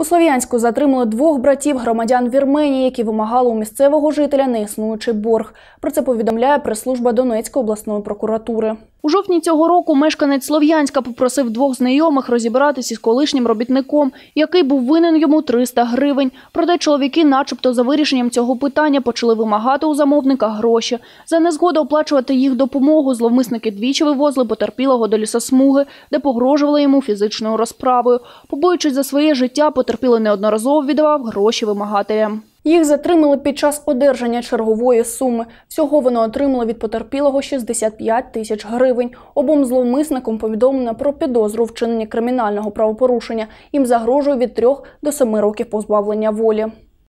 У Слов'янську затримали 2 братів громадян Вірменії, які вимагали у місцевого жителя неіснуючий борг. Про це повідомляє прес-служба Донецької обласної прокуратури. У жовтні цього року мешканець Слов'янська попросив 2 знайомих розібратися із колишнім робітником, який був винен йому 300 гривень. Проте чоловіки начебто за вирішенням цього питання почали вимагати у замовника гроші. За незгоду оплачувати їх допомогу зловмисники двічі вивозили потерпілого до лісосмуги, де погрожували йому фізичною розправою. Побоюючись за своє життя, потерпілий неодноразово віддавав гроші вимагателям. Їх затримали під час одержання чергової суми. Всього вони отримали від потерпілого 65 тисяч гривень. Обом зловмисникам повідомлено про підозру вчинення кримінального правопорушення. Їм загрожує від 3 до 7 років позбавлення волі.